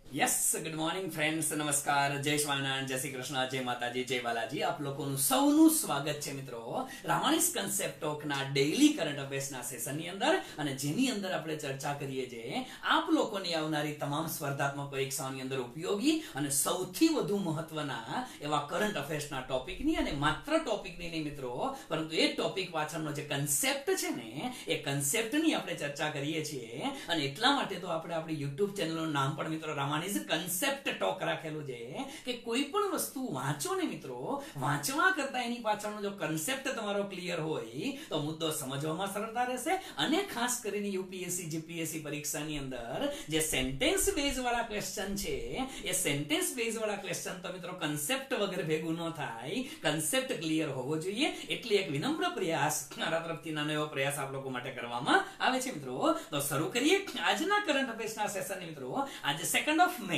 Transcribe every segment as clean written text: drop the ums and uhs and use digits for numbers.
Yes good morning friends, નમસ્કાર, જય સ્વામિનારાયણ, જય શ્રી કૃષ્ણ, જય માતાજી, જય બાલાજી. આપ લોકોનું સૌનું સ્વાગત છે મિત્રો રામાણીસ કન્સેપ્ટ ટોકના ડેઈલી કરંટ અફેર્સના સેશનની અંદર, અને જેની અંદર આપણે ચર્ચા કરીએ છીએ આપ લોકોની આવનારી તમામ સ્પર્ધાત્મક પરીક્ષાઓની અંદર ઉપયોગી અને સૌથી વધુ મહત્વના એવા કરંટ અફેર્સના ટોપિકની, અને માત્ર ટોપિકની નહીં મિત્રો, પરંતુ એ ટોપિક પાછળનો જે કન્સેપ્ટ છે ને એ કન્સેપ્ટની આપણે ચર્ચા કરીએ છીએ. અને એટલા માટે તો આપણે આપણી યુટ્યુબ ચેનલનું નામ પણ મિત્રો કન્સેપ્ટ ટોક રાખેલું છે કે કોઈ પણ વસ્તુ વાંચો ને મિત્રો, વાંચવા કરતા એની પાછળનો જો કન્સેપ્ટ તમારો ક્લિયર હોય તો મુદ્દો સમજવામાં સરળતા રહેશે. અને ખાસ કરીને યુપીએસસી જીપીએસસી પરીક્ષાની અંદર જે સેન્ટેન્સ બેઝ વાળા ક્વેશ્ચન છે એ સેન્ટેન્સ બેઝ વાળા ક્વેશ્ચન તો મિત્રો કન્સેપ્ટ વગર ભેગું ન થાય, કન્સેપ્ટ ક્લિયર હોવો જોઈએ. એટલે એક વિનમ્ર પ્રયાસ મારા તરફથી, નાનો એવો પ્રયાસ આપ લોકો માટે કરવામાં આવે છે મિત્રો. તો શરૂ કરીએ આજના કરંટ અફેર્સના સેશનને મિત્રો. આજે 2 મે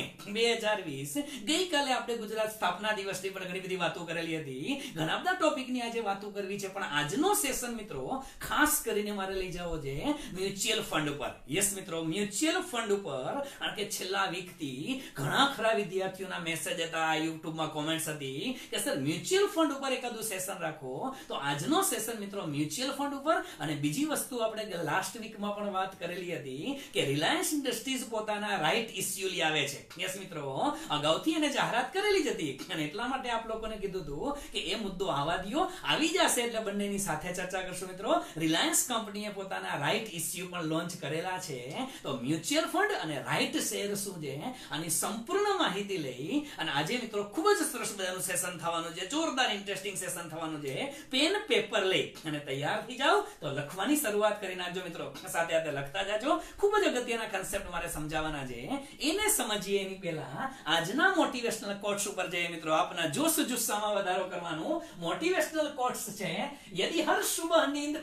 2020, ગઈકાલે આપણે ગુજરાત સ્થાપના દિવસની પણ ઘણી બધી વાતો કરેલી હતી. ઘણા બધા ટોપિકની આજે વાતો કરવી છે, પણ આજનો સેશન મિત્રો ખાસ કરીને મારે લઈ જવો છે મ્યુચ્યુઅલ ફંડ પર. યસ મિત્રો, મ્યુચ્યુઅલ ફંડ ઉપર. કારણ કે છેલ્લા વીકથી ઘણા ખરા વિદ્યાર્થીઓના મેસેજ હતા, યુટ્યુબમાં કોમેન્ટ્સ હતી કે સર મ્યુચ્યુઅલ ફંડ ઉપર એકાદું સેશન રાખો. તો આજનો સેશન મિત્રો મ્યુચ્યુઅલ ફંડ ઉપર. અને બીજી વસ્તુ આપણે લાસ્ટ વીકમાં પણ વાત કરેલી હતી કે રિલાયન્સ ઇન્ડસ્ટ્રીઝ પોતાના રાઈટ ઇસ્યુ લઈ આવે છે. યસ મિત્રો, અગાઉથી એને જાહેરાત કરેલી જ હતી, અને એટલા માટે આપ લોકોને કીધું હતું કે એ મુદ્દો આવા દિયો, આવી જશે એટલે બંનેની સાથે ચર્ચા કરશું મિત્રો. રિલાયન્સ કંપનીએ પોતાના રાઈટ ઇસ્યુ પણ લોન્ચ કરેલા છે. તો મ્યુચ્યુઅલ ફંડ અને રાઈટ શેર શું છે આની સંપૂર્ણ માહિતી લઈ અને આજે મિત્રો ખૂબ જ સરસ મજાનું સેશન થવાનું છે, જોરદાર ઇન્ટરેસ્ટિંગ સેશન થવાનું છે. પેન પેપર લઈ અને તૈયાર થઈ જાઓ. તો લખવાની શરૂઆત કરી નાખજો મિત્રો, સાથે સાથે લખતા જાજો. ખૂબ જ અગત્યના કન્સેપ્ટ મારે સમજાવવાના છે, એને સમજીએ એની પહેલા આજના મોટિવેશનલ કોટ્સ ઉપર જઈએ મિત્રો. આપના જોશ જુસ્સામાં વધારો કરવાનું મોટિવેશનલ કોટ્સ છે. यदि हर सुबह नींद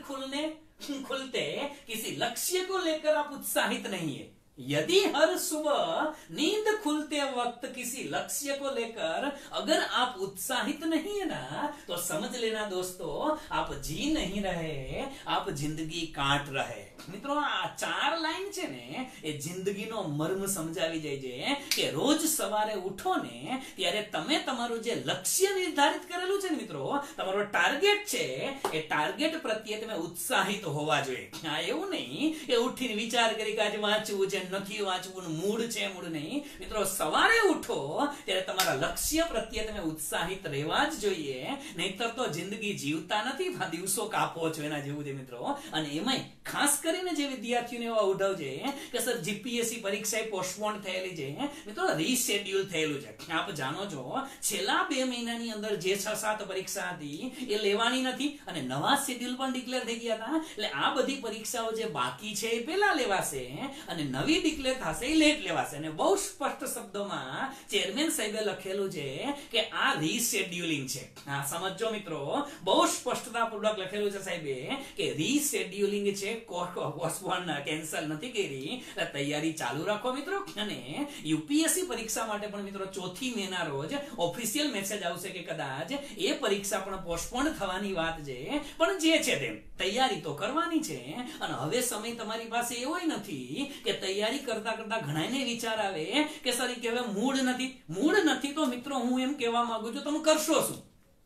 खुलते किसी लक्ष्य को लेकर आप उत्साहित नहीं है, यदि हर सुबह नींद खुलते वक्त किसी लक्ष्य को लेकर अगर आप उत्साहित नहीं है ना, तो समझ लेना दोस्तों आप जी नहीं रहे, आप जिंदगी काट रहे. મિત્રો આ 4 લાઈન છે ને એ જિંદગીનો મર્મ સમજાવી જાય છે કે રોજ સવારે ઉઠો ને ત્યારે તમે તમારું જે લક્ષ્ય નિર્ધારિત કરેલું છે ને મિત્રો, તમારો ટાર્ગેટ છે, એ ટાર્ગેટ પ્રત્યે તમે ઉત્સાહિત હોવા જોઈએ. આ એવું નહીં કે ઉઠીને વિચાર કરી કે આજે વાંચવું છે, નથી વાંચવું, મૂડ છે, મૂડ નહીં. મિત્રો સવારે ઉઠો ત્યારે તમારા લક્ષ્ય પ્રત્યે તમે ઉત્સાહિત રહેવા જ જોઈએ, નહીતર તો જિંદગી જીવતા નથી, દિવસો કાપો છો એના જેવું છે મિત્રો. અને એમાંય ખાસ કરીને જે વિદ્યાર્થીઓને એવા ઉઠાવ છે કે સર જીપીએસસી પરીક્ષા પોસ્ટપોન થયેલી છે મિત્રો, રીશેડ્યુલ થયેલું છે. આપ જાણો છો છેલ્લા 2 મહિનાની અંદર જે 6-7 પરીક્ષા હતી એ લેવાની નથી, અને નવા શેડ્યુલ પણ ડિક્લેર થઈ ગયા હતા. એટલે આ બધી પરીક્ષાઓ જે બાકી છે એ પહેલા લેવાશે, અને નવી ડિક્લેર થશે એ લેટ લેવાશે. અને બહુ સ્પષ્ટ શબ્દોમાં ચેરમેન સાહેબે લખેલું છે કે આ રીશેડ્યુલિંગ છે. હા સમજો મિત્રો, બહુ સ્પષ્ટતાપૂર્વક લખેલું છે સાહેબે કે રીશેડ્યુલિંગ છે, પોસ્ટપોન કેન્સલ નથી કરી. તૈયારી ચાલુ રાખો મિત્રો. અને યુપીએસસી પરીક્ષા માટે પણ મિત્રો 4 મે ના રોજ ઓફિશિયલ મેસેજ આવશે કે કદાચ એ પરીક્ષા પણ પોસ્ટપોન થવાની વાત છે, પણ જે છે તેમ તૈયારી તો કરવાની છે. અને હવે સમય તમારી પાસે એવો નથી કે તૈયારી કરતા કરતા ઘણાને વિચાર આવે કે સર કે હવે મૂડ નથી તો મિત્રો હું એમ કહેવા માંગુ છું તમે કરશો શું?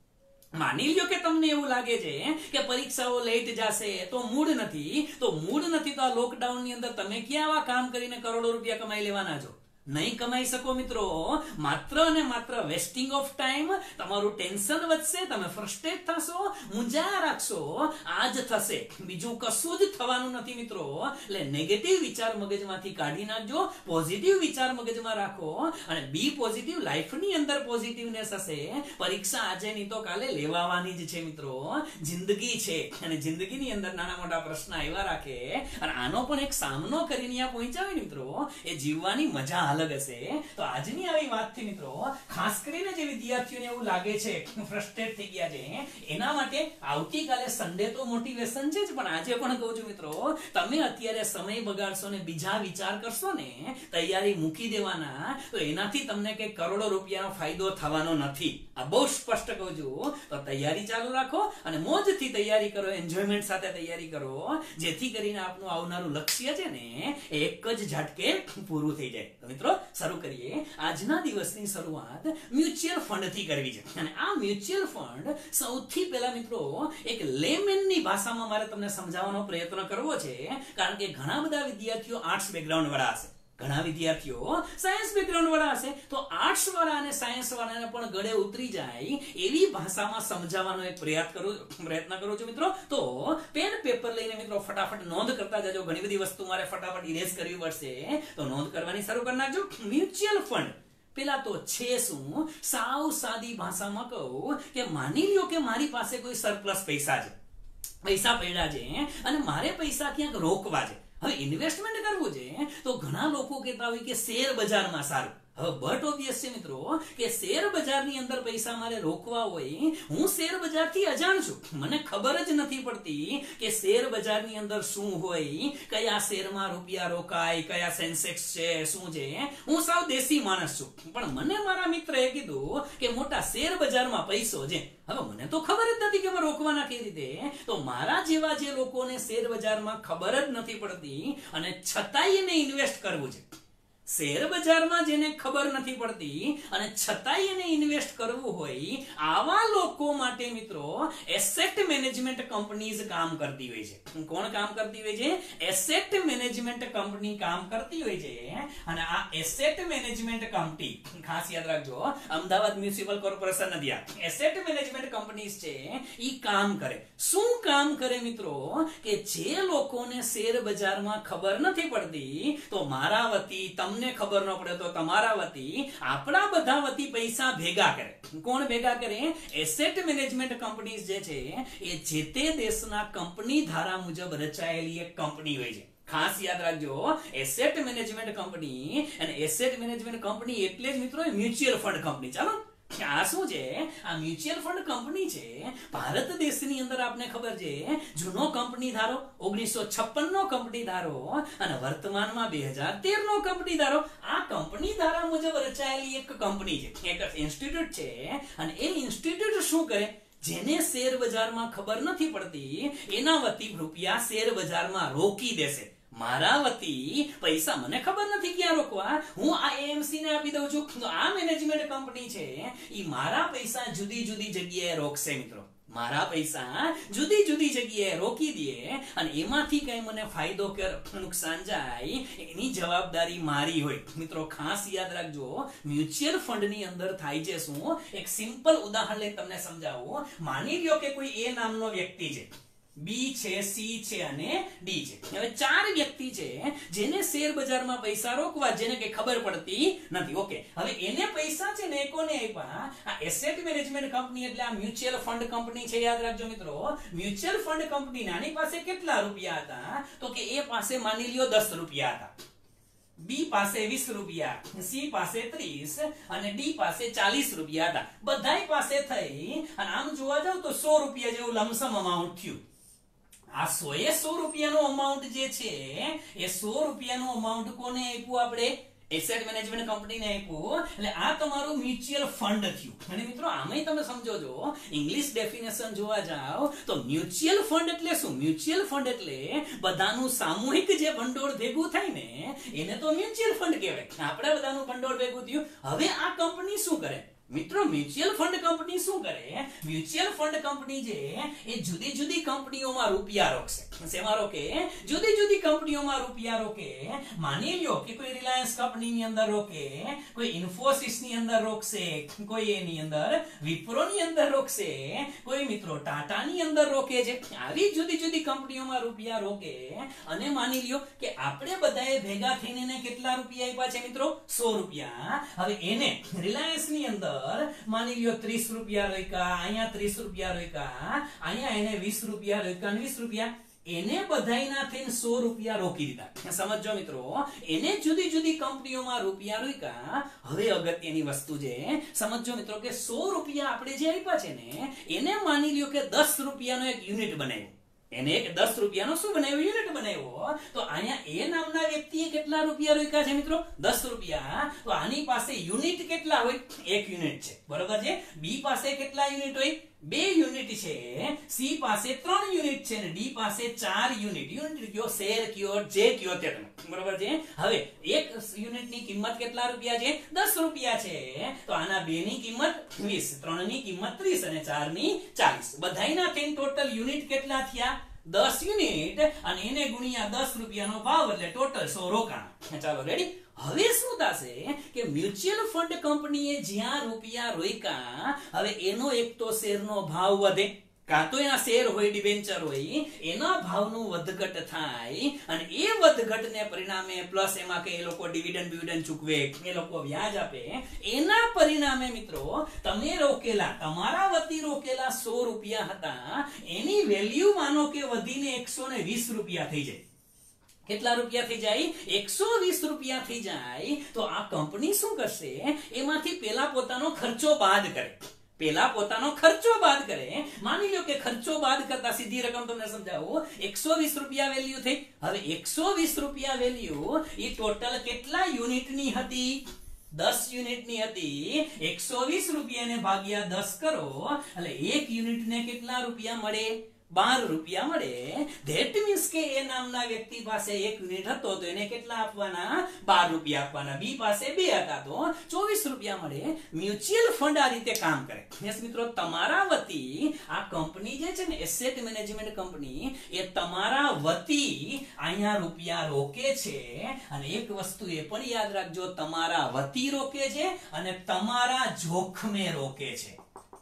માની લ્યો કે તમને એવું લાગે છે કે પરીક્ષાઓ લેટ જશે તો મૂડ નથી, તો આ લોકડાઉન ની અંદર તમે ક્યાં આવા કામ કરીને કરોડો રૂપિયા કમાઈ લેવાના છો? નહીં કમાઈ શકો મિત્રો. માત્ર અને માત્ર વેસ્ટિંગ ઓફ ટાઈમ. તમારું ટેન્શન વધશે, તમે ફ્રસ્ટ્રેટ થશો, મૂંઝા રાખશો, આ જ થશે, બીજું કશું જ થવાનું નથી મિત્રો. એટલે નેગેટિવ વિચાર મગજમાંથી કાઢી નાખજો, પોઝિટિવ વિચાર મગજમાં રાખો, અને બી પોઝિટિવ. લાઈફની અંદર પોઝિટિવનેસ હશે. પરીક્ષા આજે નહીં તો કાલે લેવાની જ છે મિત્રો. જિંદગી છે, અને જિંદગીની અંદર નાના મોટા પ્રશ્ન આવ્યા રાખે, અને આનો પણ એક સામનો કરીને આ પહોંચ્યા હોય મિત્રો, એ જીવવાની મજા અલગ હશે. તો આજની આવી વાતથી મિત્રો ખાસ કરીને જે વિદ્યાર્થીઓને એવું લાગે છે ફ્રસ્ટ્રેટ થઈ ગયા છે એના માટે આવતીકાલે સન્ડે તો મોટિવેશન છે જ, પણ આજે પણ કહું છું મિત્રો, તમે અત્યારે સમય બગાડશો ને બીજા વિચાર કરશો ને, તૈયારી મૂકી દેવાના, તો એનાથી તમને કઈ કરોડો રૂપિયાનો ફાયદો થવાનો નથી. આ બહુ સ્પષ્ટ કહું છું. તો તૈયારી ચાલુ રાખો અને મોજથી તૈયારી કરો, એન્જોયમેન્ટ સાથે તૈયારી કરો, જેથી કરીને આપનું આવનારું લક્ષ્ય છે ને એક જ ઝટકે પૂરું થઈ જાય. તો મિત્રો મિત્રો શરૂ કરીએ. આજના દિવસની શરૂઆત મ્યુચ્યુઅલ ફંડ થી કરવી છે અને આ મ્યુચ્યુઅલ ફંડ સૌથી પહેલા મિત્રો એક લેમેનની ભાષામાં મારે તમને સમજાવવાનો પ્રયત્ન કરવો છે, કારણ કે ઘણા બધા વિદ્યાર્થીઓ આર્ટ્સ બેકગ્રાઉન્ડ વાળા હશે, ઘણા વિદ્યાર્થીઓ સાયન્સ બેકગ્રાઉન્ડ વાળા હશે, તો આર્ટ્સ વાળા અને સાયન્સ વાળાને પણ ગળે ઉતરી જાય એવી ભાષામાં સમજાવવાનો એક પ્રયત્ન કરું છું મિત્રો. તો પેન પેપર લઈને મિત્રો ફટાફટ નોંધ કરતા જજો. ઘણી બધી વસ્તુ મારે ફટાફટ ઇરેઝ કરવી પડશે, તો નોંધ કરવાની શરૂ કરી નાખજો. મ્યુચ્યુઅલ ફંડ પેલા તો છે શું? સાવ સાદી ભાષામાં કહું કે માની લ્યો કે મારી પાસે કોઈ સરપ્લસ પૈસા છે, પૈસા પડ્યા છે અને મારે પૈસા ક્યાંક રોકવા છે. હવે ઇન્વેસ્ટમેન્ટ કરવું છે તો ઘણા લોકો કહેતા હોય કે શેર બજારમાં સારું. હવે બટ ઓબ્વિયસ છે મિત્રો કે શેર બજારની અંદર પૈસા મારે રોકવા હોય, હું શેર બજારથી અજાણ છું, મને ખબર જ નથી પડતી કે શેર બજારની અંદર શું હોય, કયા શેરમાં રૂપિયા રોકાય, કયા સેન્સેક્સ છે, શું છે. હું સાવ દેશી માણસ છું, પણ મને મારા મિત્રએ કીધું કે મોટા શેર બજારમાં પૈસો છે. હવે મને તો ખબર જ નથી કે એમાં રોકવાના કઈ રીતે. તો મારા જેવા જે લોકોને શેર બજારમાં ખબર જ નથી પડતી અને છતાંય એને ઇન્વેસ્ટ કરવું છે, શેર બજારમાં જેને ખબર નથી પડતી અને છતાંય એને ઇન્વેસ્ટ કરવું હોય, આવા લોકો માટે મિત્રો એસેટ મેનેજમેન્ટ કંપનીઝ કામ કરતી હોય છે. કોણ કામ કરતી હોય છે? એસેટ મેનેજમેન્ટ કંપની કામ કરતી હોય છે. અને આ એસેટ મેનેજમેન્ટ કંપની ખાસ યાદ રાખજો, અમદાવાદ મ્યુનિસિપલ કોર્પોરેશન નથી, આ એસેટ મેનેજમેન્ટ કંપનીઝ છે. ઈ કામ કરે. શું કામ કરે મિત્રો? કે જે લોકોને શેર બજારમાં ખબર નથી પડતી, તો મારા વતી તમને ખબર ન પડે તો તમારા વતી, આપણા બધા વતી પૈસા ભેગા કરે. કોણ ભેગા કરે? એસેટ મેનેજમેન્ટ કંપનીઝ જે છે એ જે તે દેશના કંપની ધારા મુજબ રચાયેલી એક કંપની હોય છે. ખાસ યાદ રાખજો, એસેટ મેનેજમેન્ટ કંપની. અને એસેટ મેનેજમેન્ટ કંપની એટલે જ મિત્રો મ્યુચ્યુઅલ ફંડ કંપની. ચાલો આ શું છે? આ મ્યુચ્યુઅલ ફંડ કંપની છે. ભારત દેશની અંદર આપને ખબર છે, જૂનો કંપની ધારો 1956 નો કંપની ધારો અને વર્તમાનમાં 2013 નો કંપની ધારો. આ કંપની ધારા મુજબ રચાયેલી એક કંપની છે, એક ઇન્સ્ટિટ્યૂટ છે. અને એ ઇન્સ્ટિટ્યૂટ શું કરે? જેને શેર બજારમાં ખબર નથી પડતી એના વતી રૂપિયા શેર બજારમાં રોકી દેશે. મારા વતી પૈસા મને ખબર નથી ક્યાં રોકવા, હું આ એએમસી ને આપી દઉં છું. તો આ મેનેજમેન્ટ કંપની છે ઈ મારા પૈસા જુદી જુદી જગ્યાએ રોકશે મિત્રો. મારા પૈસા જુદી જુદી જગ્યાએ રોકી દે અને એમાંથી કઈ મને ફાયદો કે નુકસાન જાય એની જવાબદારી મારી હોય. મિત્રો ખાસ યાદ રાખજો, મ્યુચ્યુઅલ ફંડ ની અંદર થાય છે શું? એક સિમ્પલ ઉદાહરણ લઈને તમને સમજાવું. માની લ્યો કે કોઈ એ નામનો વ્યક્તિ છે, બી છે, સી છે અને ડી છે. હવે 4 વ્યક્તિ છે જેને શેર બજારમાં પૈસા રોકવા, જેને કઈ ખબર પડતી નથી. ઓકે, હવે એને પૈસા છે ને કોને આપ્યા? આ એસેટ મેનેજમેન્ટ કંપની એટલે આ મ્યુચ્યુઅલ ફંડ કંપની છે. યાદ રાખજો મિત્રો, મ્યુચ્યુઅલ ફંડ કંપની નાની પાસે કેટલા રૂપિયા હતા? તો કે એ પાસે માની લ્યો 10 રૂપિયા હતા, બી પાસે 20 રૂપિયા, સી પાસે 30 અને ડી પાસે 40 રૂપિયા હતા. બધાય પાસે થઈ અને આમ જોવા જાવ તો 100 રૂપિયા જેવું લમસમ અમાઉન્ટ થયું. આ 100 રૂપિયાનો અમાઉન્ટ જે છે એ 100 રૂપિયાનો અમાઉન્ટ કોને આપ્યું? આપણે એસેટ મેનેજમેન્ટ કંપનીને આપ્યું. એટલે આ તમારું મ્યુચ્યુઅલ ફંડ થયું. અને મિત્રો આમાંય તમે સમજો છો, ઇંગ્લિશ ડેફિનેશન જોવા જાવ તો મ્યુચ્યુઅલ ફંડ એટલે શું? મ્યુચ્યુઅલ ફંડ એટલે બધાનું સામૂહિક જે ભંડોળ ભેગું થાય ને એને તો મ્યુચ્યુઅલ ફંડ કહેવાય. આપણે બધાનું ભંડોળ ભેગું થયું. હવે આ કંપની શું કરે? મિત્રો મ્યુચ્યુઅલ ફંડ કંપની શું કરે? મ્યુચ્યુઅલ ફંડ કંપની જે એ જુદી જુદી કંપનીઓમાં રૂપિયા રોકશે. શેમાં રોકે? જુદી જુદી કંપનીઓમાં રૂપિયા રોકે. માની લ્યો કે કોઈ રિલાયન્સ કંપનીની અંદર રોકે, કોઈ ઇન્ફોસિસ ની અંદર રોકશે, કોઈ એની અંદર વિપ્રો ની અંદર રોકશે, કોઈ મિત્રો ટાટા ની અંદર રોકે છે. આવી જુદી જુદી કંપનીઓમાં રૂપિયા રોકે. અને માની લ્યો કે આપણે બધાએ ભેગા થઈને કેટલા રૂપિયા આપ્યા છે મિત્રો? 100 રૂપિયા. હવે એને રિલાયન્સ ની અંદર માની લ્યો 30 રૂપિયા રોક્યા, અહીંયા 30 રૂપિયા રોક્યા, અહીંયા એને 20 રૂપિયા રોક્યા અને 20 રૂપિયા. એને બધાયના થઈને 100 રૂપિયા રોકી દીધા. સમજો મિત્રો, એને જુદી જુદી કંપનીઓમાં રૂપિયા રોક્યા. હવે અગત્યની વસ્તુ છે, સમજો મિત્રો કે 100 રૂપિયા આપણે જે આપ્યા છે ને એને માની લ્યો કે 10 રૂપિયાનો એક યુનિટ બનાવ્યો. એને એક 10 રૂપિયાનો શું બનાવ્યો? યુનિટ બનાવ્યો. તો અહીંયા એ નામના વ્યક્તિએ કેટલા રૂપિયા રોક્યા છે મિત્રો? 10 રૂપિયા. તો આની પાસે યુનિટ કેટલા હોય? 1 યુનિટ છે, બરોબર છે. બી પાસે કેટલા યુનિટ હોય? 2 યુનિટ છે, સી પાસે 3 યુનિટ છે ને ડી પાસે 4 યુનિટ. યુનિટ કયો, શેર કયો, જે કયો તે તમે, બરોબર છે. હવે એક યુનિટની કિંમત કેટલા રૂપિયા છે? 10 રૂપિયા છે. તો આના 2 ની કિંમત 20, 3 ની કિંમત 30 અને 4 ની 40. બધાયના થઈને ટોટલ યુનિટ કેટલા થયા? 10 યુનિટ, અને એને ગુણ્યા 10 રૂપિયાનો ભાવ એટલે ટોટલ 100 રોકાણ. ચાલો રેડી. હવે શું થશે કે મ્યુચ્યુઅલ ફંડ કંપનીએ જ્યાં રૂપિયા રોક્યા, હવે એનો એક તો શેરનો ભાવ વધે, કાં તો એના શેર હોય, ડિબેન્ચર હોય, એના ભાવનું વધઘટ થાય, અને એ વધઘટને પરિણામે પ્લસ એમાં કે એ લોકો ડિવિડન્ડ ચૂકવે, એ લોકો વ્યાજ આપે, એના પરિણામે મિત્રો તમે રોકેલા, તમારા વતી રોકેલા 100 રૂપિયા હતા, એની વેલ્યુ માનો કે વધીને 120 રૂપિયા થઈ જાય. કેટલા રૂપિયા થઈ જાય? 120 રૂપિયા થઈ જાય. તો આ કંપની શું કરશે? એમાંથી પેલા પોતાનો ખર્ચો બાદ કરે. માની લો કે ખર્ચો બાદ કરતા સીધી રકમ તમને સમજાવું, 120 રૂપિયા વેલ્યુ થઈ. હવે 120 રૂપિયા વેલ્યુ એ ટોટલ કેટલા યુનિટની હતી? 10 યુનિટની હતી. 120 રૂપિયાને ભાગ્યા 10 કરો એટલે એક યુનિટને કેટલા રૂપિયા મળે? 12 રૂપિયા મળે. ધેટ મીન્સ કે એ નામના વ્યક્તિ પાસે 1 યુનિટ હતો તો એને કેટલા આપવાના? 12 રૂપિયા આપવાના. બી પાસે 2 હતા તો 24 રૂપિયા મળે. મ્યુચ્યુઅલ ફંડ આ રીતે કામ કરે. યસ મિત્રો, તમારા વતી આ કંપની જે છે ને, એસેટ મેનેજમેન્ટ કંપની, એ તમારા વતી અહીંયા રૂપિયા રોકે છે. અને એક વસ્તુ એ પણ યાદ રાખજો, તમારા વતી રોકે છે અને તમારા જોખમે રોકે છે.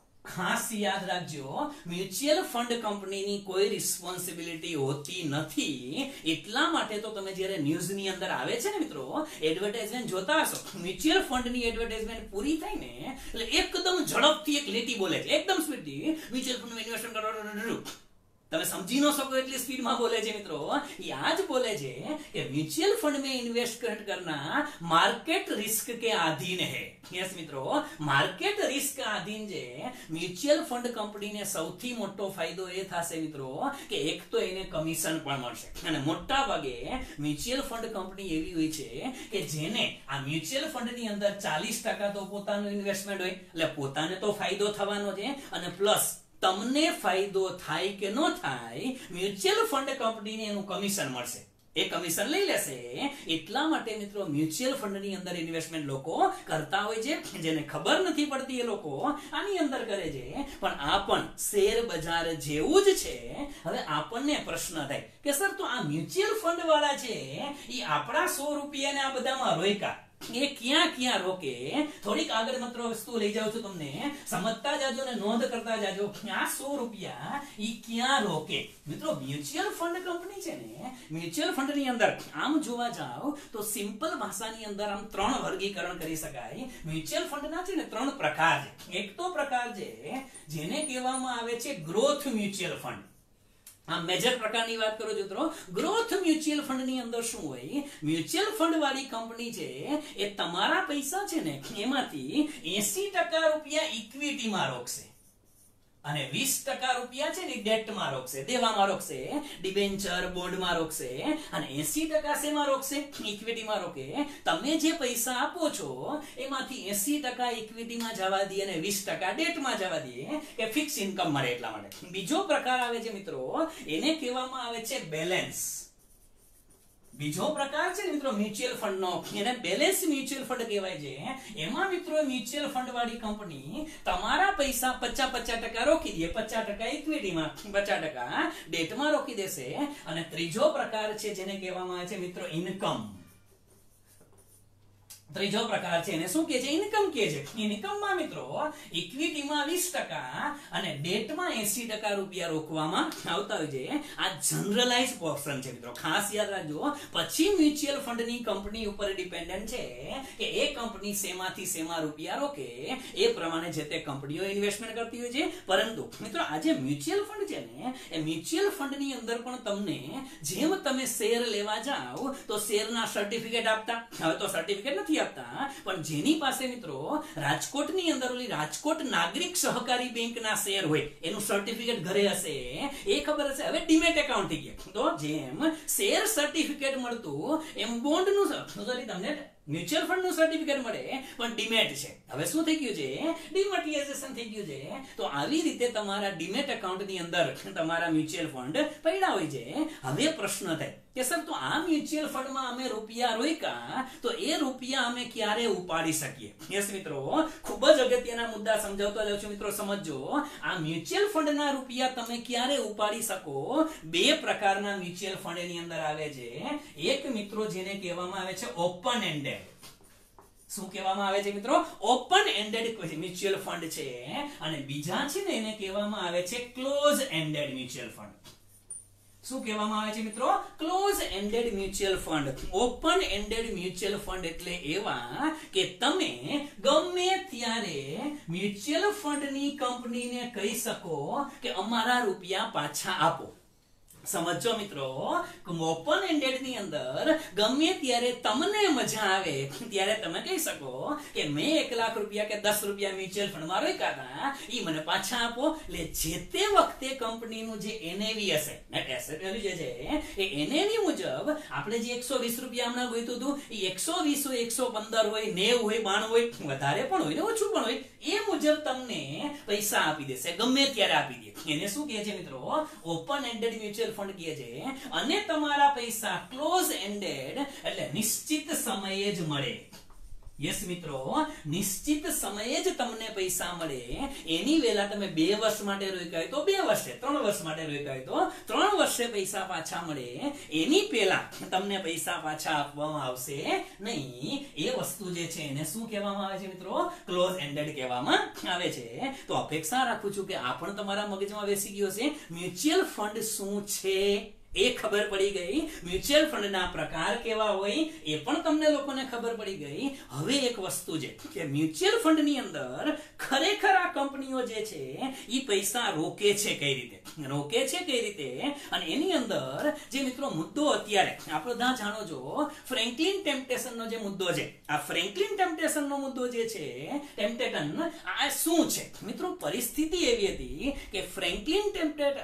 ખાસ યાદ રાખજો, મ્યુચ્યુઅલ ફંડ કંપનીની કોઈ રિસ્પોન્સિબિલિટી હોતી નથી. એટલા માટે તો તમે જ્યારે ન્યૂઝની અંદર આવે છે ને મિત્રો, એડવર્ટાઇઝમેન્ટ જોતા હશો, મ્યુચ્યુઅલ ફંડની એડવર્ટાઇઝમેન્ટ પૂરી થાય ને એટલે એકદમ ઝડપથી એક લીટી બોલે છે, એકદમ સ્પીડથી, મ્યુચ્યુઅલ ફંડમાં ઇન્વેસ્ટમેન્ટ કરો. તમે સમજી ન શકો એટલી સ્પીડમાં બોલે છે મિત્રો. આ જ બોલે છે કે म्यूचुअल फंड में इन्वेस्टमेंट करना मार्केट रिस्क के अधीन है. यस મિત્રો, માર્કેટ રિસ્ક આધીન છે. મ્યુચ્યુઅલ ફંડ કંપનીને સૌથી મોટો ફાયદો એ થશે મિત્રો કે એક તો એને કમિશન પણ મળશે, અને મોટા ભાગે મ્યુચ્યુઅલ ફંડ કંપની એવી હોય છે કે જેને આ મ્યુચ્યુઅલ ફંડની અંદર 40% તો પોતાનું ઇન્વેસ્ટમેન્ટ હોય, એટલે પોતાને તો ફાયદો થવાનો છે, અને પ્લસ તમને ફાયદો થાય કે ન થાય, મ્યુચ્યુઅલ ફંડ કંપનીને એનું કમિશન મળશે. એ કમિશન લઈ લેશે. એટલા માટે મિત્રો મ્યુચ્યુઅલ ફંડની અંદર ઇન્વેસ્ટમેન્ટ લોકો કરતા હોય છે. જેને ખબર નથી પડતી એ લોકો આની અંદર કરે છે. પણ આ પણ શેર બજાર જેવું જ છે. હવે આપણને પ્રશ્ન થાય કે સર, તો આ મ્યુચ્યુઅલ ફંડ વાળા છે એ આપણા 100 રૂપિયાને આ બધામાં રોક્યા, એ ક્યાં રોકે? થોડીક આગળ મિત્રો વસ્તુ લઈ જાઉં છું, તમને સમજતા જાજો ને નોંધ કરતા જાજો. આ 100 રૂપિયા ઈ ક્યાં રોકે? મિત્રો, મ્યુચ્યુઅલ ફંડ કંપની છે ને, મ્યુચ્યુઅલ ફંડ ની અંદર આમ જોવા જાવ તો સિમ્પલ ભાષાની અંદર આમ 3 વર્ગીકરણ કરી શકાય. મ્યુચ્યુઅલ ફંડ ના છે ને 3 પ્રકાર છે. એક તો પ્રકાર છે જેને કહેવામાં આવે છે ગ્રોથ મ્યુચ્યુઅલ ફંડ. આ મેજર પ્રકારની વાત કરો છો મિત્રો. ગ્રોથ મ્યુચ્યુઅલ ફંડ ની અંદર શું હોય? મ્યુચ્યુઅલ ફંડ વાળી કંપની છે એ તમારા પૈસા છે ને એમાંથી 80% રૂપિયા ઇક્વિટીમાં રોકશે, અને 20% રૂપિયા છે ને ડેટમાં રોકશે, દેવામાં રોકશે, ડિબેન્ચર બોન્ડમાં રોકશે, અને 80% શેમાં રોકશે? ઇક્વિટીમાં રોકે. તમે જે પૈસા આપો છો એમાંથી 80% ઇક્વિટીમાં જવા દે અને 20% ડેટમાં જવા દે કે ફિક્સ ઇન્કમ મળે એટલા માટે. બીજો પ્રકાર આવે છે મિત્રો, એને કહેવામાં આવે છે બેલેન્સ. બીજો પ્રકાર છે ને મિત્રો મ્યુચ્યુઅલ ફંડ નો, એને બેલેન્સ મ્યુચ્યુઅલ ફંડ કહેવાય છે. એમાં મિત્રો મ્યુચ્યુઅલ ફંડ વાળી કંપની તમારા પૈસા 50% રોકી દે, 50% ઇક્વિટીમાં, 50% ડેટમાં રોકી દેશે. અને ત્રીજો પ્રકાર છે જેને કહેવામાં આવે છે મિત્રો ઇન્કમ. ત્રીજો પ્રકાર છે એને શું કહે છે? ઇન્કમ કહે છે. ઇન્કમમાં મિત્રો ઇક્વિટીમાં 20% અને ડેટમાં 80% રૂપિયા રોકવામાં આવતા હોય છે. આ જનરલાઇઝ પોર્શન છે મિત્રો, ખાસ યાદ રાખજો. પછી મ્યુચ્યુઅલ ફંડની કંપની ઉપર ડિપેન્ડન્ટ છે કે એ કંપની શેમાંથી શેમાં રૂપિયા રોકે, એ પ્રમાણે જે તે કંપનીઓ ઇન્વેસ્ટમેન્ટ કરતી હોય છે. પરંતુ મિત્રો આજે મ્યુચ્યુઅલ ફંડ છે ને, એ મ્યુચ્યુઅલ ફંડની અંદર પણ તમને જેમ તમે શેર લેવા જાઓ તો શેરના સર્ટિફિકેટ આપતા, હવે તો સર્ટિફિકેટ નથી આપતા, પણ જેની પાસે મિત્રો રાજકોટની અંદર ઓલી રાજકોટ નાગરિક સહકારી બેંકના શેર હોય એનું સર્ટિફિકેટ ઘરે હશે એ ખબર હશે. હવે ડીમેટ એકાઉન્ટ થઈ ગયા તો જેમ શેર સર્ટિફિકેટ મળતું એમ બોન્ડનું સોરી તમને મ્યુચ્યુઅલ ફંડ નું સર્ટિફિકેટ મળે પણ ડીમેટ છે. હવે શું થઈ ગયું છે? ડિમેટિયાઇઝેશન થઈ ગયું છે. તો આવી રીતે તમારા ડીમેટ એકાઉન્ટ ની અંદર તમારા મ્યુચ્યુઅલ ફંડ પડ્યા હોય છે. હવે પ્રશ્ન થાય કે સર તો આ મ્યુચ્યુઅલ ફંડમાં અમે રૂપિયા રોક્યા તો એ રૂપિયા અમે ક્યારે ઉપાડી શકીએ? યસ મિત્રો, ખૂબ જ અગત્યના મુદ્દા સમજાવતો જાઉં છું મિત્રો, સમજજો. આ મ્યુચ્યુઅલ ફંડના રૂપિયા તમે ક્યારે ઉપાડી શકો? બે પ્રકારના મ્યુચ્યુઅલ ફંડ એની અંદર આવે છે. એક મિત્રો જેને કહેવામાં આવે છે ઓપન એન્ડેડ. શું કહેવામાં આવે છે મિત્રો? ઓપન એન્ડેડ મ્યુચ્યુઅલ ફંડ છે. અને બીજા છે ને એને કહેવામાં આવે છે ક્લોઝ એન્ડેડ મ્યુચ્યુઅલ ફંડ. શું કહેવામાં આવે છે મિત્રો? Close ended mutual fund. Open ended mutual fund એટલે એવા કે તમે ગમે ત્યારે મ્યુચ્યુઅલ ફંડની કંપનીને કહી શકો કે અમારા રૂપિયા પાછા આપો. સમજો મિત્રો, ઓપન એન્ડેડ ની અંદર ગમે ત્યારે તમને મજા આવે ત્યારે તમે કહી શકો કે મેં 1 લાખ રૂપિયા કે 10 રૂપિયા મ્યુચ્યુઅલ ફંડમાં રોક્યા હતા, ઈ મને પાછા આપો. એટલે જે તે વખતે કંપનીનું જે એનએવી હશે, નેટ એસેટ વેલ્યુ જે છે એ એનએવી મુજબ આપણે જે 120 રૂપિયા હમણાં ગોઈતું હતું એ 120 હોય, 115 હોય, 90 હોય, 92 હોય, વધારે પણ હોય ને ઓછું પણ હોય, એ મુજબ તમને પૈસા આપી દેશે, ગમે ત્યારે આપી દે. એને શું કહે છે મિત્રો? ઓપન એન્ડેડ મ્યુચ્યુઅલ ફંડ કહે છે. અને તમારા પૈસા ક્લોઝ એન્ડેડ એટલે નિશ્ચિત સમયે જ મળે. યસ મિત્રો, નિશ્ચિત સમયે જ તમને પૈસા મળે. એની વેલા તમે 2 વર્ષ માટે રોક્યા હોય તો 2 વર્ષે, 3 વર્ષ માટે રોક્યા હોય તો 3 વર્ષે પૈસા પાછા મળે. એની પહેલા તમને પૈસા પાછા આપવામાં આવશે નહીં. એ વસ્તુ જે છે એને શું કહેવામાં આવે છે મિત્રો? ક્લોઝ એન્ડેડ કહેવામાં આવે છે. તો અપેક્ષા રાખું છું કે આ પણ તમારા મગજમાં બેસી ગયો છે. મ્યુચ્યુઅલ ફંડ શું છે એ ખબર પડી ગઈ. મ્યુચ્યુઅલ ફંડના પ્રકાર કેવા હોય એ પણ તમને લોકોને ખબર પડી ગઈ. હવે એક વસ્તુ છે કે મ્યુચ્યુઅલ ફંડની અંદર ખરેખર આ કંપનીઓ જે છે એ પૈસા રોકે છે કઈ રીતે, રોકે છે કઈ રીતે, અને એની અંદર જે મિત્રો મુદ્દો અત્યારે આપણે ત્યાં જાણો છો ફ્રેન્કલિન ટેમ્પટેશનનો જે મુદ્દો છે, આ ફ્રેન્કલિન ટેમ્પટેશનનો મુદ્દો જે છે, ટેમ્પટેશન, આ શું છે મિત્રો? પરિસ્થિતિ એવી હતી કે ફ્રેન્કલિન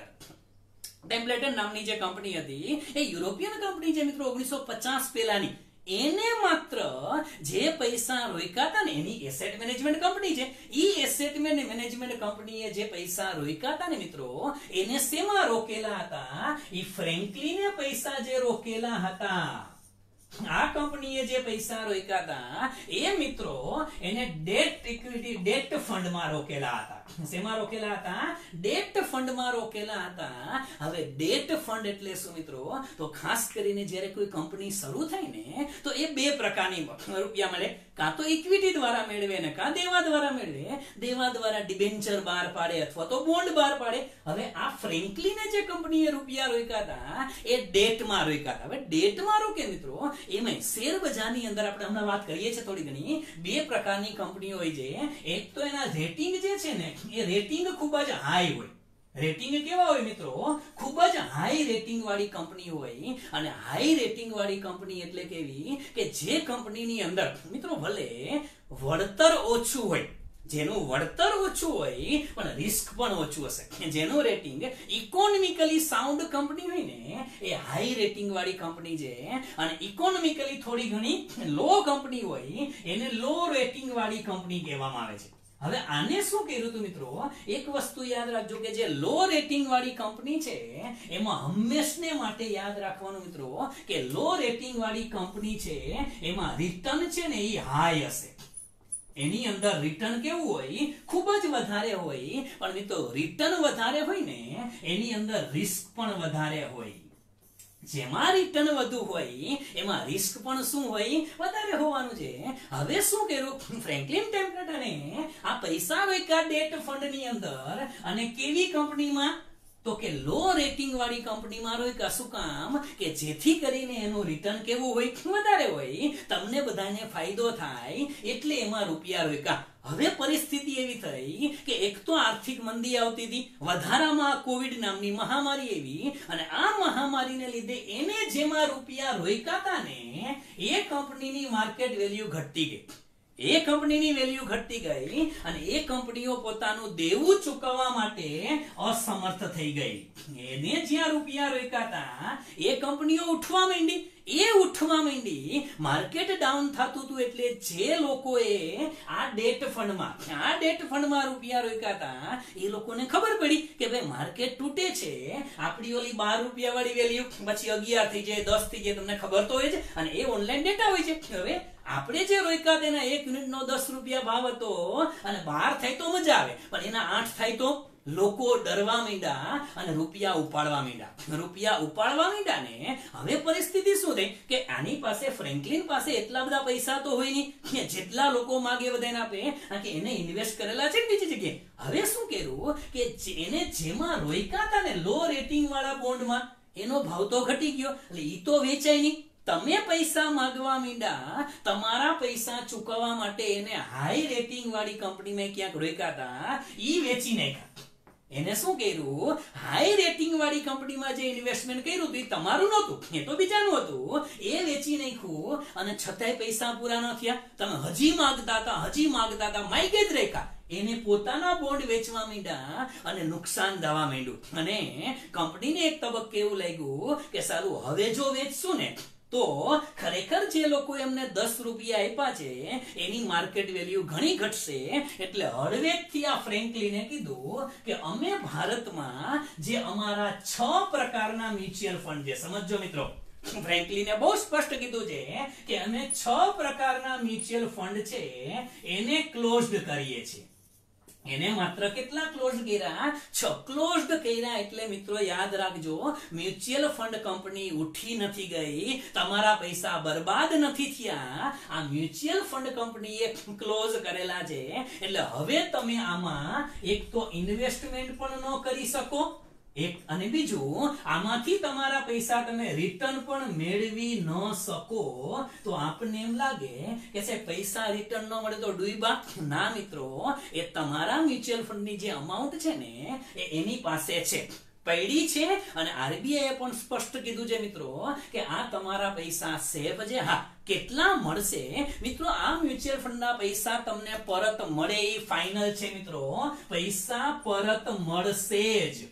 ટેમ્પલેટન નામની જે કંપની હતી એ યુરોપિયન કંપની છે મિત્રો, 1950 પહેલાની. એને માત્ર જે પૈસા રોક્યા હતા ને એની એસેટ મેનેજમેન્ટ કંપની છે, ઈ એસેટ મેનેજમેન્ટ કંપનીએ જે પૈસા રોક્યા હતા ને મિત્રો એને શેમાં રોકેલા હતા? ઈ ફ્રેન્કલિને પૈસા જે રોકેલા હતા, આ કંપનીએ જે પૈસા રોક્યા હતા એ મિત્રો એને ડેટ ઇક્વિટી ડેટ ફંડમાં રોકેલા હતા. શેમાં રોકેલા હતા? ડેટ ફંડમાં રોકેલા હતા. હવે ડેટ ફંડ એટલે શું મિત્રો? તો ખાસ કરીને જ્યારે કોઈ કંપની શરૂ થાય ને તો એ 2 પ્રકારની રૂપિયા મળે. કાં તો ઇક્વિટી દ્વારા મેળવે ને કાં દેવા દ્વારા મેળવે. દેવા દ્વારા ડિબેન્ચર બહાર પાડે અથવા તો બોન્ડ બહાર પાડે. હવે આ ફ્રેન્કલિને જે કંપનીએ રૂપિયા રોક્યા હતા એ ડેટમાં રોક્યા હતા. હવે ડેટમાં રોકે મિત્રો એમાં શેર બજારની અંદર આપણે હમણાં વાત કરીએ છીએ થોડી ઘણી, 2 પ્રકારની કંપનીઓ હોય છે. એક તો એના રેટિંગ જે છે ને એ રેટિંગ ખૂબ જ હાઈ હોય. રેટિંગ કેવા હોય મિત્રો? ખૂબ જ હાઈ રેટિંગ વાળી કંપની હોય. અને હાઈ રેટિંગ વાળી કંપની એટલે કેવી કે જે કંપનીની અંદર મિત્રો ભલે વળતર ઓછું હોય, જેનું વળતર ઓછું હોય પણ રિસ્ક પણ ઓછું હશે, જેનું રેટિંગ ઇકોનોમિકલી સાઉન્ડ કંપની હોય ને એ હાઈ રેટિંગ વાળી કંપની છે. અને ઇકોનોમિકલી થોડી ઘણી લો કંપની હોય એને લો રેટિંગ વાળી કંપની કહેવામાં આવે છે. હવે આને શું કર્યું હતું મિત્રો? એક વસ્તુ યાદ રાખજો કે જે લો રેટિંગ વાળી કંપની છે એમાં હંમેશને માટે યાદ રાખવાનું મિત્રો કે લો રેટિંગ વાળી કંપની છે એમાં રિટર્ન છે ને એ હાઈ હશે. એની અંદર રિટર્ન કેવું હોય? ખૂબ જ વધારે હોય. પણ મિત્રો રિટર્ન વધારે હોય ને એની અંદર રિસ્ક પણ વધારે હોય. જેમાં રિટર્ન વધુ હોય એમાં રિસ્ક પણ શું હોય? વધારે હોવાનું છે. હવે શું કર્યું ફ્રેન્કલિન ટેમ્પલેટને? આ પૈસા રોક્યા ડેટ ફંડની અંદર અને કેવી કંપનીમાં? તો કે લો રેટિંગ વાળી કંપનીમાં રોક્યા. શું કામ? કે જેથી કરીને એનું રિટર્ન કેવું હોય? વધારે હોય. તમને બધાને ફાયદો થાય એટલે એમાં રૂપિયા રોક્યા. હવે પરિસ્થિતિ એવી થઈ કે એક તો આર્થિક મંદી આવતી હતી, વધારામાં કોવિડ નામની મહામારી એવી, અને આ મહામારીને લીધે એને જેમાં રૂપિયા રોક્યા હતા ને એ કંપનીની માર્કેટ વેલ્યુ ઘટતી ગઈ, એ કંપનીની વેલ્યુ ઘટતી ગઈ અને એ કંપનીઓ પોતાનું દેવું ચૂકવવા માટે અસમર્થ થઈ ગઈ. એને જ્યાં રૂપિયા રોક્યા એ કંપનીઓ ઉઠવા માંડી, એ ઉઠવા માંડી. માર્કેટ ડાઉન થતું હતું એટલે જે લોકોએ આ ડેટ ફંડમાં રૂપિયા રોક્યા એ લોકોને ખબર પડી કે ભાઈ માર્કેટ તૂટે છે, આપણી ઓલી 12 રૂપિયા વાળી વેલ્યુ પછી 11 થઈ જાય, 10 થઈ જાય, તમને ખબર તો હોય છે અને એ ઓનલાઈન ડેટા હોય છે. હવે આપણે જે રોક્યા તેના 1 યુનિટનો 10 રૂપિયા ભાવ હતો અને 12 થાય તો મજા આવે, પણ એના 8 થાય તો લોકો ડરવા માંડ્યા અને રૂપિયા ઉપાડવા માંડ્યા ને હવે પરિસ્થિતિ શું થઈ કે આની પાસે, ફ્રેન્કલિન પાસે એટલા બધા પૈસા તો હોય નહીં કે જેટલા લોકો માગે બધાને આપે, કે એને ઇન્વેસ્ટ કરેલા છે બીજી જગ્યાએ. હવે શું કર્યું કે એને જેમાં રોક્યા હતા ને લો રેટિંગ વાળા બોન્ડમાં એનો ભાવ તો ઘટી ગયો એટલે ઈ તો વેચાય નહીં. તમે પૈસા માંગવા માંડ્યા, તમારા પૈસા ચૂકવવા માટે એને હાઈ રેટિંગ વાળી કંપનીમાં ક્યાંક રોક્યા હતા, ઈ વેચી નાખ્યા. એને શું કર્યું, હાઈ રેટિંગ વાળી કંપનીમાં જે ઇન્વેસ્ટમેન્ટ કર્યું હતું એ તમારું નહોતું, એ તો બીજાનું હતું, એ વેચી નાખ્યું અને છતાંય પૈસા પૂરા ન થયા. તમે હજી માંગતા હતા, માઈકે જ રેખા. એને પોતાના બોન્ડ વેચવા માંડ્યા અને નુકસાન દવા માંડ્યું અને કંપનીને એક તબક્કે એવું લાગ્યું કે સારું હવે જો વેચશું ને તો ખરેખર જે લોકો એમને 10 રૂપિયા આપ્યા છે એની માર્કેટ વેલ્યુ ઘણી ઘટશે. એટલે હળવેકથી આ ફ્રેન્કલિને કીધું કે અમે ભારતમાં જે અમારા 6 પ્રકારના મ્યુચ્યુઅલ ફંડ છે, સમજો મિત્રો, ફ્રેન્કલિને બહુ સ્પષ્ટ કીધું છે કે અમે 6 પ્રકારના મ્યુચ્યુઅલ ફંડ છે એને ક્લોઝડ કરીએ છીએ. એને માત્ર કેટલા ક્લોઝ કર્યા? 6 ક્લોઝડ કર્યા. એટલે મિત્રો યાદ રાખજો, મ્યુચ્યુઅલ ફંડ કંપની ઉઠી નથી ગઈ, તમારા પૈસા બરબાદ નથી થયા, આ મ્યુચ્યુઅલ ફંડ કંપનીએ ક્લોઝ કરેલા છે. એટલે હવે તમે આમાં એક તો ઇન્વેસ્ટમેન્ટ પણ ન કરી શકો, અને બીજું આમાંથી તમારા પૈસા તમે રિટર્ન પણ મેળવી ન શકો. તો આપને એમ લાગે કે સાહેબ પૈસા રિટર્ન ન મળે તો ડૂબા. ના મિત્રો, એ તમારા મ્યુચ્યુઅલ ફંડની જે અમાઉન્ટ છે ને એ એની પાસે છે, પડી છે. અને આરબીઆઈ પણ સ્પષ્ટ કીધું છે મિત્રો કે આ તમારા પૈસા સેફ છે. હા, કેટલા મળશે મિત્રો? આ મ્યુચ્યુઅલ ફંડના પૈસા તમને પરત મળે એ ફાઇનલ છે મિત્રો. પૈસા પરત મળશે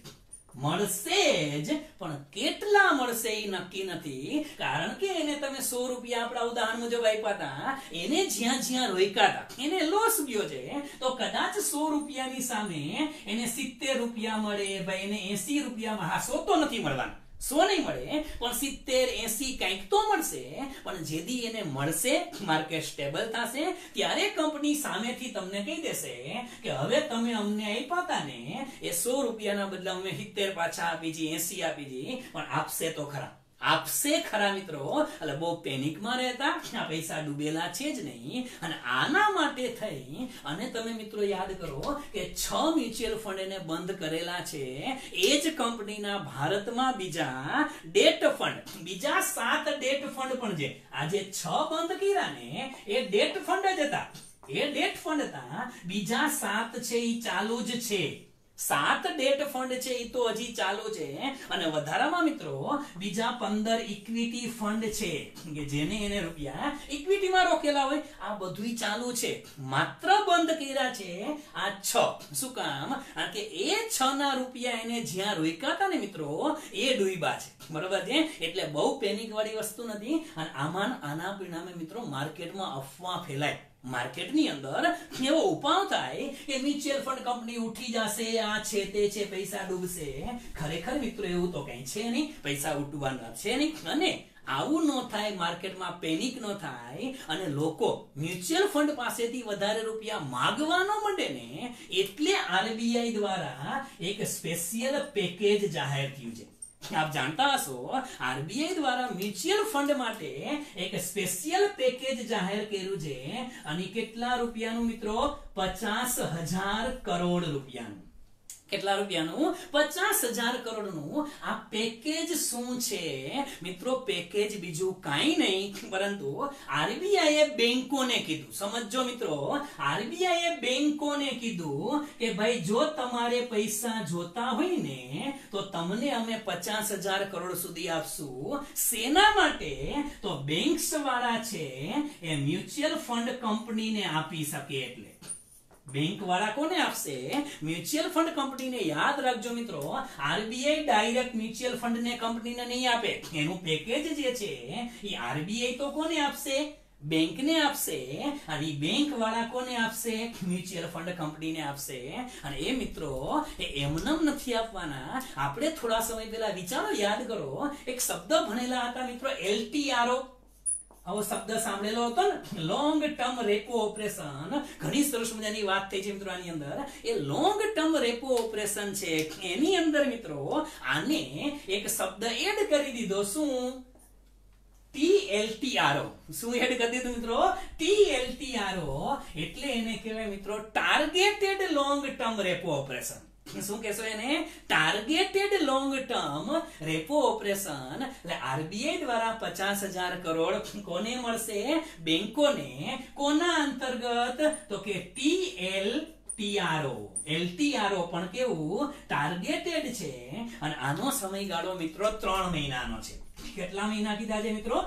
જ, પણ કેટલા મળશે એ નક્કી નથી. કારણ કે એને તમે 100 રૂપિયા આપણા ઉદાહરણ મુજબ આપ્યા હતા, એને જ્યાં રોક્યા હતા એને લોસ ગયો છે. તો કદાચ 100 રૂપિયાની સામે એને 70 રૂપિયા મળે, ભાઈ એને 80 રૂપિયામાં, હા 100 તો નથી મળવાના, 100 નહીં મળે પણ 70 80 કંઈક તો મળશે. પણ જેદી એને મળશે, માર્કેટ સ્ટેબલ થશે, ત્યારે કંપની સામેથી તમને કહી દેશે કે હવે તમે અમને આપ્યા હતા ને એ 100 રૂપિયાના બદલે અમે 70 પાછા આપી જી, 80 આપી જી, પણ આપશે તો ખરા, આપશે ખરા મિત્રો. એટલે બહુ પેનિકમાં રહેતા, આ પૈસા ડૂબેલા છે જ નહીં. અને આના માટે થઈ અને તમે મિત્રો યાદ કરો કે 6 મ્યુચ્યુઅલ ફંડ એને બંધ કરેલા છે. એ જ કંપનીના ભારતમાં બીજા ડેટ ફંડ, બીજા 7 ડેટ ફંડ પણ છે. આ જે 6 બંધ કર્યા ને એ ડેટ ફંડ જ હતા, એ ડેટ ફંડ હતા. બીજા 7 છે એ ચાલુ જ છે. 7 ડેટ ફંડ છે એ તો હજી ચાલુ છે. અને વધારામાં મિત્રો બીજા 15 ઇક્વિટી ફંડ છે કે જેને એને રૂપિયા ઇક્વિટીમાં રોકેલા હોય. આ બધું ચાલુ છે, માત્ર બંધ કર્યા છે આ 6. શું કામ? કારણ કે એ 6 ના રૂપિયા એને જ્યાં રોક્યા હતા ને મિત્રો એ ડૂબ્યા છે, બરોબર છે. એટલે બહુ પેનિક વાળી વસ્તુ નથી. અને આના પરિણામે મિત્રો માર્કેટમાં અફવા ફેલાય. માર્કેટની અંદર એવો ઉપાવ થાય કે મ્યુચ્યુઅલ ફંડ કંપની ઉઠી જશે, આ છે તે છે, પૈસા ડૂબશે. ખરેખર મિત્રો એવું તો કઈ છે નહીં, પૈસા ઉડવાના છે નહીં. અને આવું ન થાય, માર્કેટમાં પેનિક ન થાય અને લોકો મ્યુચ્યુઅલ ફંડ પાસેથી વધારે રૂપિયા માંગવા ન માંડે ને, એટલે આરબીઆઈ દ્વારા એક સ્પેશિયલ પેકેજ જાહેર થયું છે. આપ જાણતા હશો, આરબીઆઈ દ્વારા મ્યુચ્યુઅલ ફંડ માટે એક સ્પેશિયલ પેકેજ જાહેર કર્યું છે. અને કેટલા રૂપિયાનું મિત્રો? 50,000 કરોડ રૂપિયાનું. કેટલા રૂપિયાનું? 50,000 કરોડનું આ પેકેજ શું છે મિત્રો? પેકેજ બીજું કાંઈ નહીં પરંતુ આરબીઆઈએ બેંકોને કીધું, સમજો મિત્રો, આરબીઆઈએ બેંકોને કીધું કે ભાઈ જો તમારે પૈસા જોતા હોય ને તો તમને અમે 50,000 કરોડ સુધી આપશું. શેના માટે? તો બેંક્સ વાળા છે એ મ્યુચ્યુઅલ ફંડ કંપનીને આપી શકે. એટલે બેંક વાળા કોને આપશે? મ્યુચ્યુઅલ ફંડ કંપનીને. યાદ રાખજો મિત્રો, આરબીઆઈ ડાયરેક્ટ મ્યુચ્યુઅલ ફંડ ને કંપનીને નહીં આપે. એનું પેકેજ જે છે એ આરબીઆઈ તો કોને આપશે? બેંક ને આપશે. અને બેંક વાળા કોને આપશે? મ્યુચ્યુઅલ ફંડ કંપનીને આપશે. અને એ મિત્રો એ એમનેમ નથી આપવાના. આપણે થોડા સમય પહેલા વિચારો, યાદ કરો, એક શબ્દ ભણેલા હતા મિત્રો, LTRO. આવો શબ્દ સાંભળેલો હતો ને, લોંગ ટર્મ રેપો ઓપરેશન. ઘણી સરસ મજાની વાત થઈ છે મિત્રો આની અંદર. એ લોંગ ટર્મ રેપો ઓપરેશન છે, એની અંદર મિત્રો આને એક શબ્દ એડ કરી દીધો. શું? TLTRO. શું એડ કરી દીધું મિત્રો? TLTRO. એટલે એને કહેવાય મિત્રો targeted long term repo operation. શું કહેશો એને? Targeted long term repo operation. એટલે આરબીઆઈ દ્વારા 50,000 કરોડ કોને મળશે? બેંકોને. કોના અંતર્ગત? તો કે TLTRO. LTRO પણ કેવું? ટાર્ગેટેડ છે. અને આનો સમયગાળો મિત્રો 3 મહિનાનો છે. કેટલા મહિના કીધા છે મિત્રો?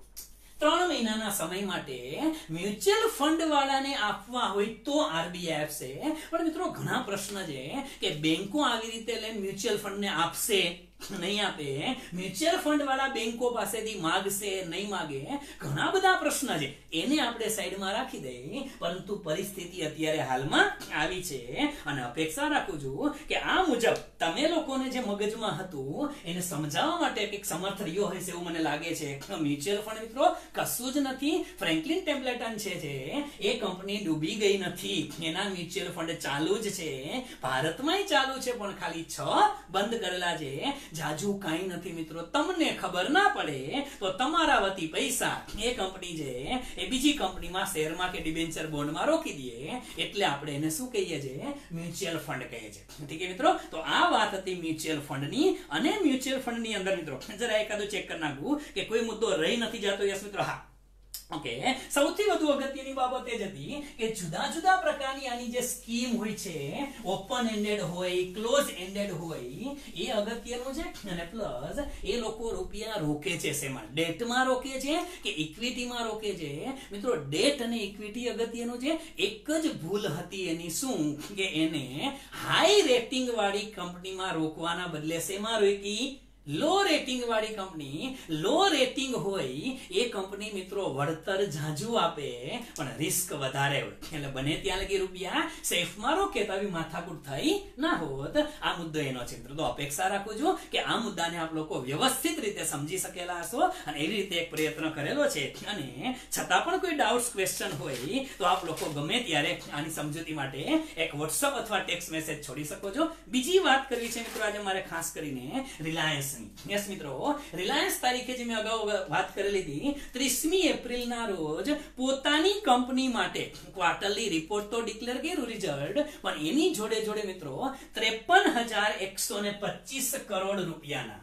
3 મહિનાના સમય માટે મ્યુચ્યુઅલ ફંડ વાળાને આપવા હોય તો આરબીઆઈ આપશે. પણ મિત્રો ઘણા પ્રશ્ન છે કે બેંકો આવી રીતે લઈને મ્યુચ્યુઅલ ફંડને આપશે, નહીં આપે. મ્યુચ્યુઅલ ફંડ વાળા બેંકો પાસેથી માગશે, નહીં માગે. ઘણા બધા પ્રશ્ન છે, એને આપણે સાઈડમાં રાખી દઈએ. પરંતુ પરિસ્થિતિ અત્યારે હાલમાં આવી છે અને અપેક્ષા રાખું છું કે આ મુજબ તમે લોકોને જે મગજમાં હતું એને સમજાવવા માટે એક સમર્થ રહ્યો હશે એવું મને લાગે છે. મ્યુચ્યુઅલ ફંડ મિત્રો કશું જ નથી. ફ્રેન્કલિન ટેમ્પલેટન છે જે એ કંપની ડૂબી ગઈ નથી. એના મ્યુચ્યુઅલ ફંડ ચાલુ જ છે. ભારતમાંય ચાલુ છે, પણ ખાલી 6 બંધ કરેલા છે. જાજુ કાઈ નથી મિત્રો. તમને ખબર ના પડે તો તમારા વતી પૈસા એ કંપની છે એ બીજી કંપનીમાં શેરમાં કે ડિબેન્ચર બોન્ડમાં રોકી દે. એટલે આપણે એને શું કહીએ છીએ? મ્યુચ્યુઅલ ફંડ કહીએ છીએ. ઠીક છે મિત્રો. તો આ વાત હતી મ્યુચ્યુઅલ ફંડની. અને મ્યુચ્યુઅલ ફંડની અંદર મિત્રો જરા એકાદું ચેક કરી નાખવું કે કોઈ મુદ્દો રહી નથી જતો. યસ મિત્રો. હા, ઓકે. સૌથી વધુ અગત્યની બાબત એ જ હતી કે જુદા જુદા પ્રકારની આની જે સ્કીમ હોય છે, ઓપન એન્ડેડ હોય, ક્લોઝ એન્ડેડ હોય, એ અગત્યનું છે. અને પ્લસ એ લોકો રૂપિયા રોકે છે શેમાં? ડેટમાં રોકે છે કે ઇક્વિટીમાં રોકે છે? મિત્રો ડેટ અને ઇક્વિટી અગત્યનું છે. એક જ ભૂલ હતી એની. શું? કે એને હાઈ રેટિંગ વાળી કંપનીમાં રોકવાના બદલે શેમાં રોકી? લો રેટિંગ વાળી કંપની. લો રેટિંગ હોય એ કંપની મિત્રો વળતર ઝાઝું આપે પણ રિસ્ક વધારે હોય. એટલે બને ત્યાં લગી રૂપિયા સેફમાં રોકે તો આવી માથાકૂટ થઈ ના હોત. આ મુદ્દો એનો છે મિત્રો. તો અપેક્ષા રાખું છું કે આ મુદ્દાને આપ લોકો વ્યવસ્થિત રીતે સમજી શકેલા હશો અને એવી રીતે એક પ્રયત્ન કરેલો છે. અને છતાં પણ કોઈ ડાઉટ્સ, ક્વેશ્ચન હોય તો આપ લોકો ગમે ત્યારે આની સમજૂતી માટે એક વોટ્સઅપ અથવા ટેક્સ્ટ મેસેજ છોડી શકો છો. બીજી વાત કરવી છે મિત્રો આજે મારે ખાસ કરીને રિલાયન્સ. યસ મિત્રો, રિલાયન્સ તારીખે જે મેં અગાઉ વાત કરેલી હતી 30મી એપ્રિલના રોજ પોતાની કંપની માટે ક્વાર્ટરલી રિપોર્ટ તો ડિક્લેર કર્યું, રિઝલ્ટ, પણ એની જોડે જોડે મિત્રો 53,125 કરોડ રૂપિયાના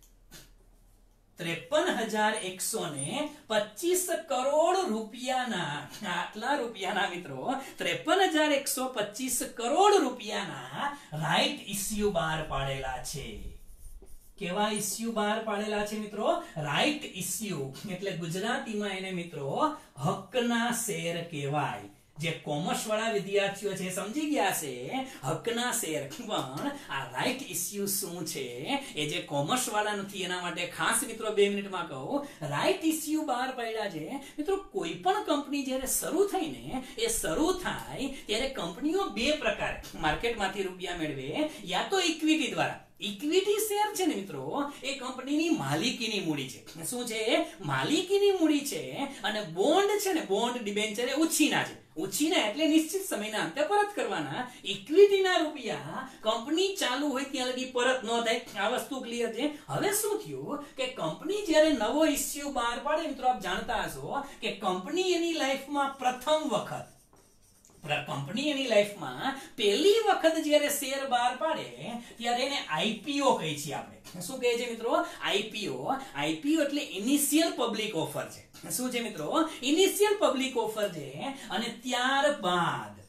53,125 કરોડ રૂપિયાના આટલા રૂપિયાના મિત્રો 53,125 કરોડ રૂપિયાના રાઈટ ઇસ્યુ બહાર પાડેલા છે. કેવા ઇસ્યુ બહાર પાડેલા છે મિત્રો? Right issue. એટલે ગુજરાતીમાં એને મિત્રો હકના શેર કહેવાય. જે કોમર્સ વાળા વિદ્યાર્થીઓ છે સમજી ગયા છે હકના શેર. પણ આ રાઈટ ઇસ્યુ શું છે એ જે કોમર્સ વાળા નથી એના માટે ખાસ મિત્રો 2 મિનિટમાં કહું. રાઈટ ઇસ્યુ બહાર પાડ્યા છે મિત્રો. કોઈ પણ કંપની જ્યારે શરૂ થઈ ને એ શરૂ થાય ત્યારે કંપનીઓ 2 પ્રકારે માર્કેટમાંથી રૂપિયા મેળવે. યા તો ઇક્વિટી દ્વારા. ઇક્વિટી શેર છે ને મિત્રો એ કંપનીની માલિકીની મૂડી છે. શું છે? માલિકીની મૂડી છે. અને બોન્ડ છે ને, બોન્ડ ડિબેન્ચર એ ઉછીના છે. ઉછીના એટલે નિશ્ચિત સમયના અંતે પરત કરવાના. ઇક્વિટીના રૂપિયા કંપની ચાલુ હોય ત્યાં લગી પરત ન થાય. આ વસ્તુ ક્લિયર છે. હવે શું થયું કે કંપની જ્યારે નવો ઇસ્યુ બહાર પાડે મિત્રો, આપ જાણતા હશો કે કંપની એની લાઈફમાં પ્રથમ વખત કંપની એની લાઈફમાં પહેલી વખત જ્યારે શેર બહાર પાડે ત્યારે એને આઈપીઓ કહી છીએ આપણે. શું કહે છે મિત્રો? આઈપીઓ. આઈપીઓ એટલે ઇનિશિયલ પબ્લિક ઓફર છે. શું છે મિત્રો? ઇનિશિયલ પબ્લિક ઓફર છે. અને ત્યારબાદ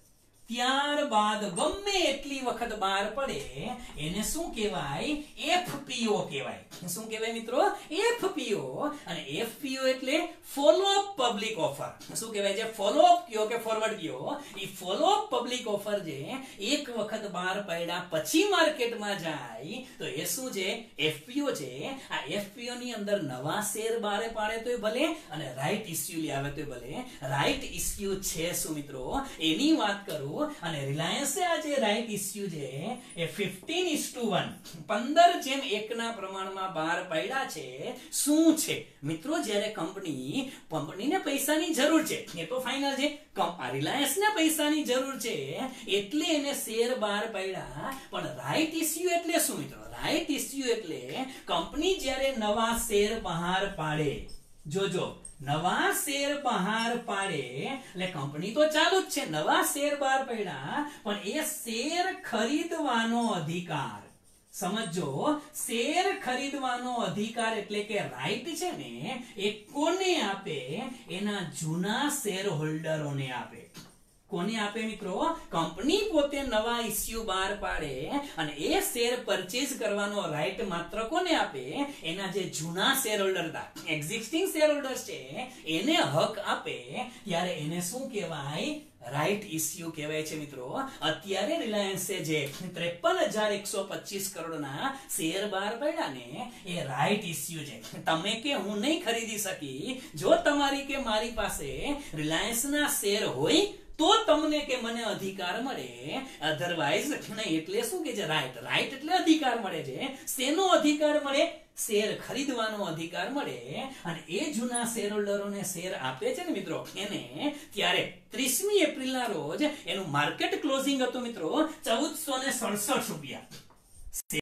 ત્યારબાદ ગમે એટલી વખત બહાર પડે એને શું કહેવાય? એફપીઓ કહેવાય. શું કહેવાય મિત્રો? એફપીઓ. અને એફપીઓ એટલે ફોલો અપ પબ્લિક ઓફર. શું કહેવાય છે? ફોલો અપ કયો કે ફોરવર્ડ કયો? એ ફોલો અપ પબ્લિક ઓફર જે એક વખત બહાર પડ્યા પછી માર્કેટમાં જાય તો એ શું છે? એફપીઓ છે. આ એફપીઓ ની અંદર નવા શેર બહાર પાડે તોય ભલે અને રાઈટ ઇસ્યુ લઈ આવે તોય ભલે. રાઈટ ઇસ્યુ છે શું મિત્રો? એની વાત કરું. અને રિલાયન્સ આજે રાઈટ ઇસ્યુ છે એ 15:1 15:1 ના પ્રમાણમાં બહાર પાડ્યા છે. શું છે મિત્રો? જ્યારે કંપનીને પૈસાની જરૂર છે એ તો ફાઇનલ છે. રિલાયન્સ ને પૈસાની જરૂર છે એટલે એને શેર બહાર પાડ્યા. પણ રાઈટ ઇસ્યુ એટલે શું મિત્રો? રાઈટ ઇસ્યુ એટલે કંપની જ્યારે નવા શેર બહાર પાડે, જોજો નવા શેર બહાર પાડે એટલે કંપની તો ચાલુ જ છે, નવા શેર બહાર પડ્યા પણ એ શેર ખરીદવાનો અધિકાર, સમજો, શેર ખરીદવાનો અધિકાર એટલે કે રાઈટ છે ને એ કોને આપે? એના જૂના શેર હોલ્ડરોને આપે. કોને આપે મિત્રો? કંપની પોતે નવા ઇસ્યુ બહાર પાડે અને એ શેર પરચેઝ કરવાનો રાઈટ માત્ર કોને આપે? એના જે જૂના શેર હોલ્ડર હતા, એક્ઝિસ્ટિંગ શેર હોલ્ડર્સ છે એને હક આપે. ત્યારે એને શું કહેવાય? રાઈટ ઇસ્યુ કહેવાય છે મિત્રો. અત્યારે રિલાયન્સે જે 53,125 કરોડના શેર બહાર પાડ્યા ને એ રાઈટ ઇસ્યુ છે. તમે કે હું નહીં ખરીદી શકી, જો તમારી કે મારી પાસે રિલાયન્સના શેર હોય તો તમને કે મને અધિકાર મળે, અધરવાઇઝ નહીં. એટલે શું કે છે? રાઈટ. રાઈટ એટલે અધિકાર મળે છે. શેનો અધિકાર મળે? શેર ખરીદવાનો અધિકાર મળે. અને એ જૂના શેર હોલ્ડરોને શેર આપે છે ને મિત્રો એને, ત્યારે 30મી એપ્રિલના રોજ એનું માર્કેટ ક્લોઝિંગ હતું મિત્રો 1467 રૂપિયા.